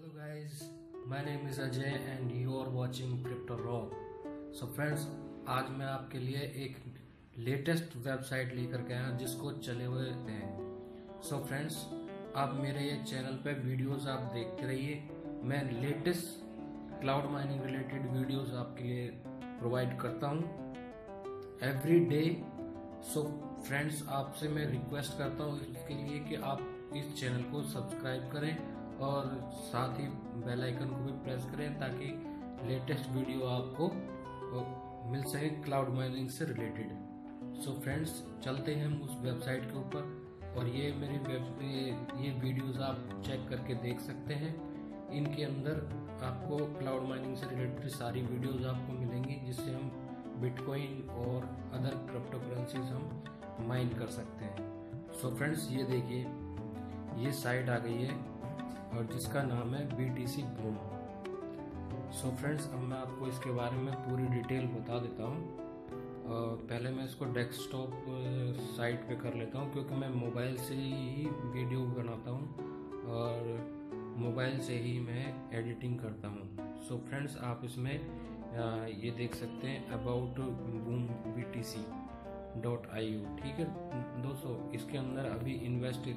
Hello guys, my name is Ajay and you are watching Crypto Raw. So friends, आज मैं आपके लिए एक लेटेस्ट वेबसाइट लेकर के आया जिसको चले हुए हैं. So friends, आप मेरे ये चैनल पे वीडियोस आप देखते रहिए. मैं latest cloud mining related videos आपके लिए प्रोवाइड करता हूँ एवरी डे. सो फ्रेंड्स, आपसे मैं रिक्वेस्ट करता हूँ इसके लिए कि आप इस चैनल को सब्सक्राइब करें और साथ ही बेल आइकन को भी प्रेस करें ताकि लेटेस्ट वीडियो आपको मिल सके क्लाउड माइनिंग से रिलेटेड. सो फ्रेंड्स, चलते हैं हम उस वेबसाइट के ऊपर और ये मेरी ये वीडियोस आप चेक करके देख सकते हैं. इनके अंदर आपको क्लाउड माइनिंग से रिलेटेड सारी वीडियोस आपको मिलेंगी जिससे हम बिटकॉइन और अदर क्रिप्टो करेंसीज हम माइन कर सकते हैं. सो फ्रेंड्स, ये देखिए, ये साइट आ गई है और जिसका नाम है BTC बूम. सो फ्रेंड्स, अब मैं आपको इसके बारे में पूरी डिटेल बता देता हूँ. पहले मैं इसको डेस्कटॉप साइट पे कर लेता हूँ क्योंकि मैं मोबाइल से ही वीडियो बनाता हूँ और मोबाइल से ही मैं एडिटिंग करता हूँ. सो फ्रेंड्स, आप इसमें ये देख सकते हैं अबाउट BoomBTC.io. ठीक है दोस्तों, इसके अंदर अभी इन्वेस्ट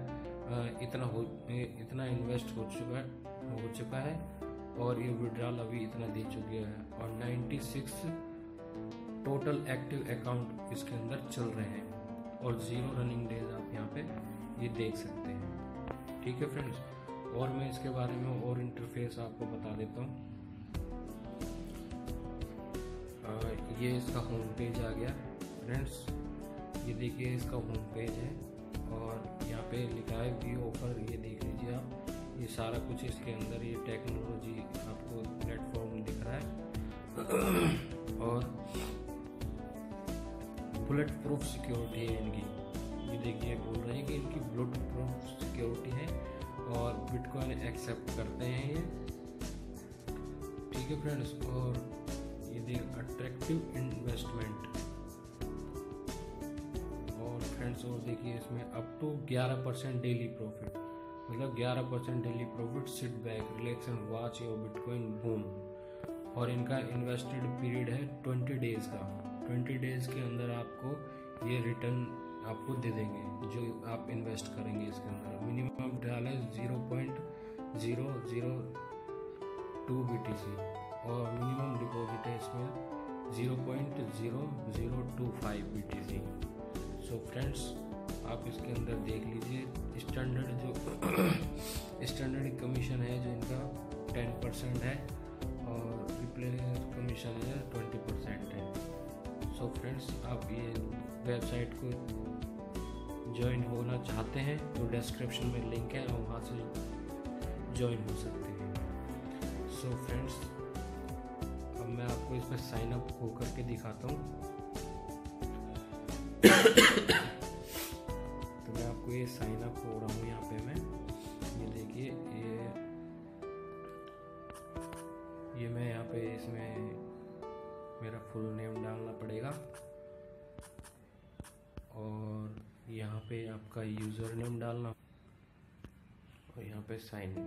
इतना इन्वेस्ट हो चुका है और ये विड्रॉल अभी इतना दे चुके हैं और 96 टोटल एक्टिव अकाउंट इसके अंदर चल रहे हैं और 0 रनिंग डेज आप यहाँ पे ये देख सकते हैं. ठीक है फ्रेंड्स, और मैं इसके बारे में और इंटरफेस आपको बता देता हूँ. ये इसका होम पेज आ गया फ्रेंड्स. ये देखिए, इसका होम पेज है और यहाँ पे लिखा है व्यू ऑफर. ये देख लीजिए आप, ये सारा कुछ इसके अंदर ये टेक्नोलॉजी आपको प्लेटफॉर्म दिख रहा है और बुलेट प्रूफ सिक्योरिटी है इनकी. ये देखिए, बोल रहे हैं कि इनकी बुलेट प्रूफ सिक्योरिटी है और बिटकॉइन एक्सेप्ट करते हैं ये. ठीक है फ्रेंड्स, और ये देख अट्रैक्टिव इन्वेस्टमेंट. और फ्रेंड्स, और देखिए इसमें अप टू 11% डेली प्रॉफिट, मतलब 11% daily profit. Sit back, relax and watch your bitcoin boom. और इनका इन्वेस्टेड पीरियड है 20 डेज का. 20 डेज के अंदर आपको ये रिटर्न आपको दे देंगे जो आप इन्वेस्ट करेंगे इसके अंदर. मिनिमम डाल है 0.002 BTC और मिनिमम डिपॉजिट है इसमें 0.0025 BTC. सो फ्रेंड्स, आप इसके अंदर देख लीजिए स्टैंडर्ड कमीशन है जो इनका 10% है और रिप्लेस कमीशन है 20% है. सो फ्रेंड्स, आप ये वेबसाइट को ज्वाइन होना चाहते हैं तो डिस्क्रिप्शन में लिंक है और वहाँ से ज्वाइन हो सकते हैं. सो फ्रेंड्स, अब मैं आपको इसमें साइन अप हो करके दिखाता हूँ. तो मैं आपको ये साइन अप हो रहा हूँ यहाँ पे मैं. ये देखिए, ये मैं यहाँ पे इसमें मेरा फुल नेम डालना पड़ेगा और यहाँ पे आपका यूज़र नेम डालना और यहाँ पे साइन.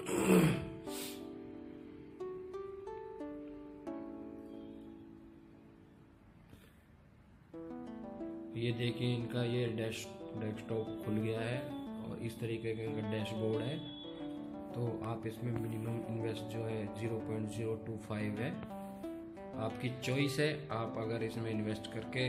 ये देखिए, इनका ये डेस्कटॉप खुल गया है और इस तरीके का इनका डैशबोर्ड है. तो आप इसमें मिनिमम इन्वेस्ट जो है 0.025 है. आपकी चॉइस है, आप अगर इसमें इन्वेस्ट करके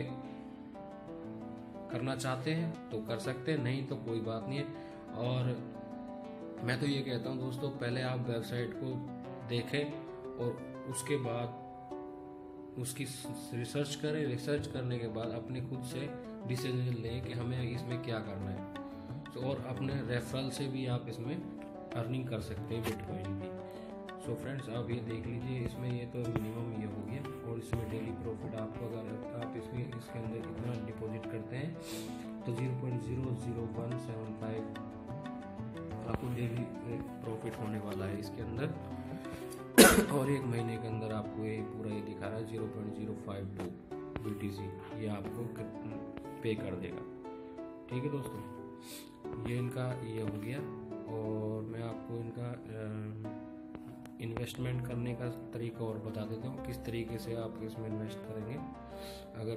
करना चाहते हैं तो कर सकते हैं, नहीं तो कोई बात नहीं है. और मैं तो ये कहता हूँ दोस्तों, पहले आप वेबसाइट को देखें और उसके बाद उसकी रिसर्च करें. रिसर्च करने के बाद अपने खुद से डिसीजन लें कि हमें इसमें क्या करना है. तो और अपने रेफरल से भी आप इसमें अर्निंग कर सकते हैं बिटकॉइन की. सो फ्रेंड्स, आप ये देख लीजिए, इसमें ये तो मिनिमम ये हो गया और इसमें डेली प्रॉफिट आपको अगर आप इसके अंदर इतना डिपॉजिट करते हैं तो 0.00175 आपको डेली प्रॉफिट होने वाला है इसके अंदर. और एक महीने के अंदर आपको ये पूरा ये दिखा रहा है 0.052 BTC ये आपको पे कर देगा. ठीक है दोस्तों, ये इनका ये हो गया. और मैं आपको इनका इन्वेस्टमेंट करने का तरीका और बता देता हूँ, किस तरीके से आप इसमें इन्वेस्ट करेंगे। अगर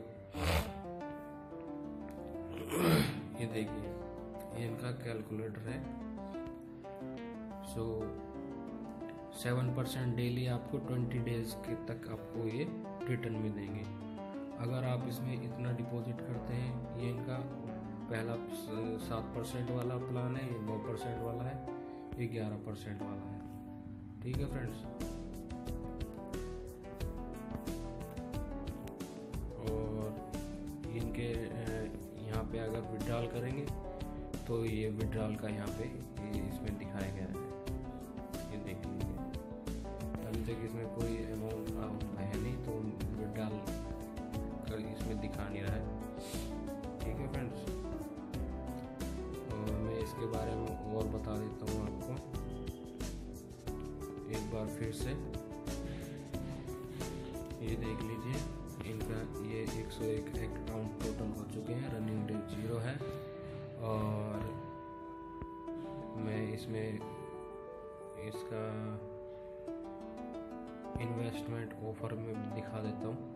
ये देखिए, ये इनका कैलकुलेटर है। 7% डेली आपको 20 डेज के तक आपको ये रिटर्न में देंगे। अगर आप इसमें इतना डिपॉजिट करते हैं, ये इनका पहला 7% वाला प्लान है, ये 9% वाला है, ये 11% वाला है। ठीक है फ्रेंड्स, और इनके यहाँ पे अगर विड्रॉल करेंगे तो ये विड्रॉल का यहाँ पे इसमें दिखाया गया है, ये देख लीजिए। अभी तक इसमें कोई अमाउंट है नहीं तो विड्रॉल कर इसमें दिखा नहीं रहा है। ठीक है फ्रेंड्स, और मैं इसके बारे में और बता देता हूँ आपको एक बार फिर से। ये देख लीजिए, इनका ये 101 अकाउंट टोटल हो चुके हैं, रनिंग डे 0 है। और मैं इसमें इसका इन्वेस्टमेंट ऑफर में दिखा देता हूँ।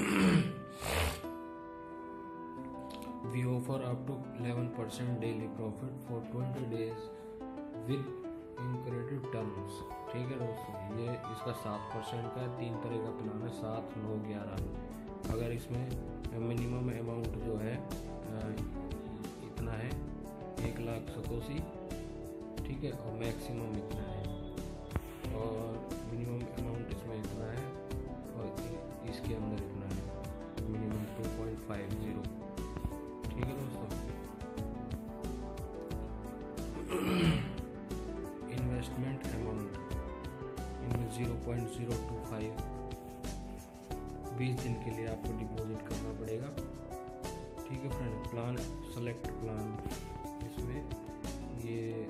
We offer up to 11% daily profit for 20 days with incredible terms। ठीक है दोस्तों, ये इसका 7% का 3 तरह का प्लान है, 7, 9, 11। अगर इसमें मिनिमम अमाउंट जो है इतना है 1 लाख सतोशी, ठीक है, और मैक्सिमम इतना है, और मिनिमम अमाउंट इसमें इतना है और इसके अंदर इतना है, मिनिमम 2.50। ठीक है दोस्तों, इन्वेस्टमेंट अमाउंट इनमें 0.025 20 दिन के लिए आपको डिपॉजिट करना पड़ेगा। ठीक है फ्रेंड, प्लान सेलेक्ट प्लान, इसमें ये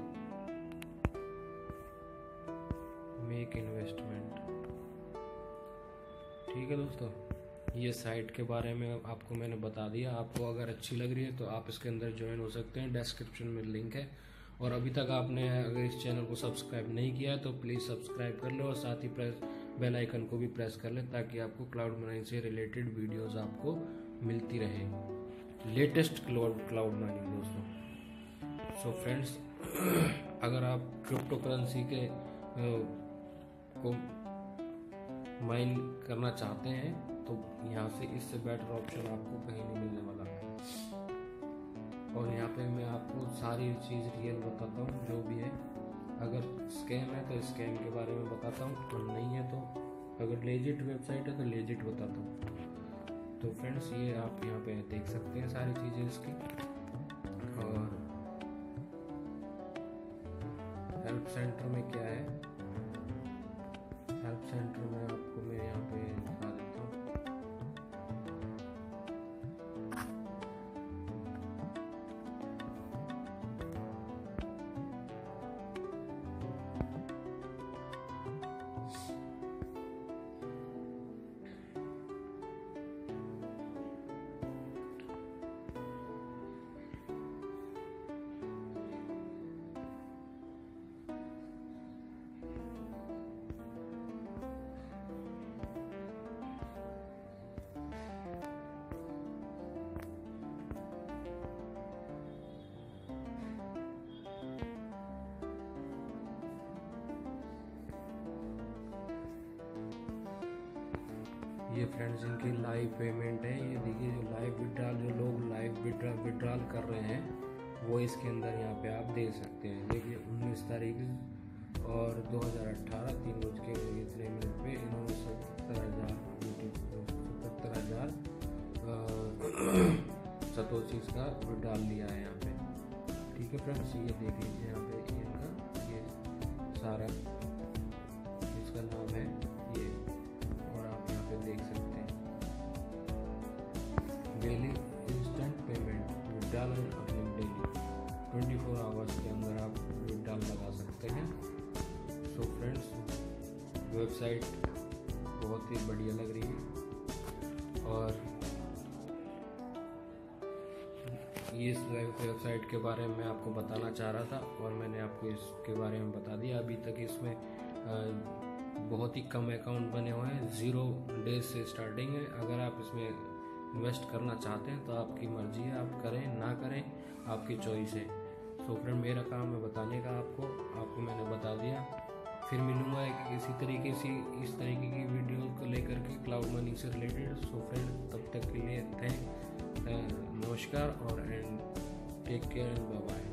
मेक इन्वेस्टमेंट। ठीक है दोस्तों, ये साइट के बारे में आपको मैंने बता दिया। आपको अगर अच्छी लग रही है तो आप इसके अंदर ज्वाइन हो सकते हैं, डिस्क्रिप्शन में लिंक है। और अभी तक आपने अगर इस चैनल को सब्सक्राइब नहीं किया है तो प्लीज़ सब्सक्राइब कर लो, और साथ ही बेल आइकन को भी प्रेस कर लें, ताकि आपको क्लाउड माइनिंग से रिलेटेड वीडियोस आपको मिलती रहे, लेटेस्ट क्लाउड माइनिंग दोस्तों। सो फ्रेंड्स, अगर आप क्रिप्टो करेंसी के को माइन करना चाहते हैं तो यहाँ से इससे बेटर ऑप्शन आपको कहीं नहीं मिलने वाला है। और यहाँ पे मैं आपको सारी चीज़ रियल बताता हूँ जो भी है। अगर स्कैम है तो स्कैम के बारे में बताता हूँ, और नहीं है तो अगर लेजिट वेबसाइट है तो लेजिट बताता हूँ। तो फ्रेंड्स, ये आप यहाँ पे देख सकते हैं सारी चीज़ें इसकी। और हेल्प सेंटर में क्या है, हेल्प सेंटर में आपको मैं यहाँ पे दिखा देता हूँ। ये फ्रेंड्स इनकी लाइव पेमेंट है। ये देखिए, जो लाइव विड्रॉल, जो लोग लाइव विड्रॉल कर रहे हैं वो इसके अंदर यहाँ पे आप देख सकते हैं। देखिए 19 तारीख और 2018 3:00 पे इन्होंने 77,000 सतोशीस का विड्रॉल लिया है यहाँ पे। ठीक है फ्रेंड्स, ये देख लीजिए यहाँ पे इनका ये सारा इसका नाम है ये, और आप यहाँ पे देख सकते हैं daily instant payment withdrawal and earning daily 24 hours के अंदर आप विड्रॉल लगा सकते हैं। सो फ्रेंड्स, वेबसाइट बहुत ही बढ़िया लग रही है, और ये इस वेबसाइट के बारे में आपको बताना चाह रहा था और मैंने आपको इसके बारे में बता दिया। अभी तक इसमें बहुत ही कम अकाउंट बने हुए हैं, 0 डेज से स्टार्टिंग है। अगर आप इसमें इन्वेस्ट करना चाहते हैं तो आपकी मर्जी है, आप करें ना करें आपकी चॉइस है। सो फ्रेंड, मेरा काम है बताने का आपको मैंने बता दिया। फिर मिलूंगा इसी तरीके से इस तरीके की वीडियो को लेकर के क्लाउड मनी से रिलेटेड। सो फ्रेंड, तब तक के लिए नमस्कार और take care and bye bye.